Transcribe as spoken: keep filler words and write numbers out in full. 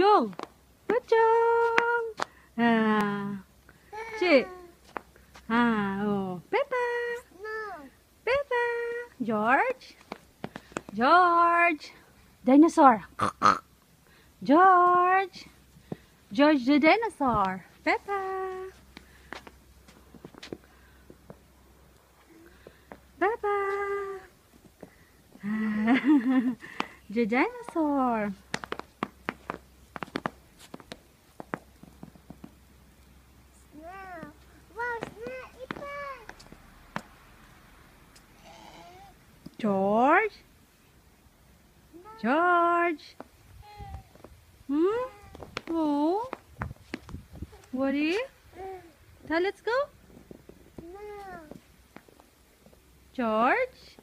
Joel. Good job. Ah. Chick. Ah. Oh. Peppa. No. Peppa. George. George. Dinosaur. George. George the dinosaur. Peppa. Peppa. The dinosaur. Snail. Wow, snail, Ipa. George. George. Hmm? Oh. Woody? Now let's go. No. George.